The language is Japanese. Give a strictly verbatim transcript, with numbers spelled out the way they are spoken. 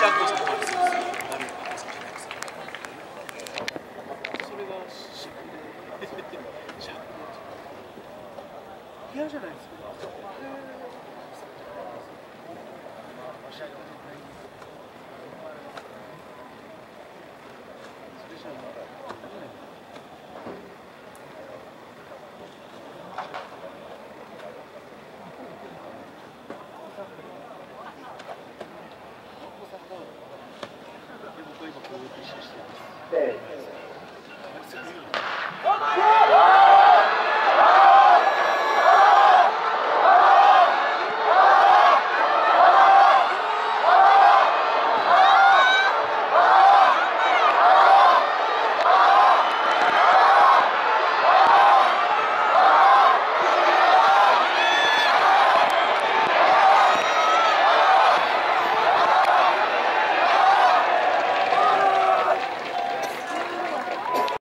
学校さんもあるそうです。ダメなお好きじゃないですか。それがシャクで、シャクで。嫌じゃないですか。それじゃあ。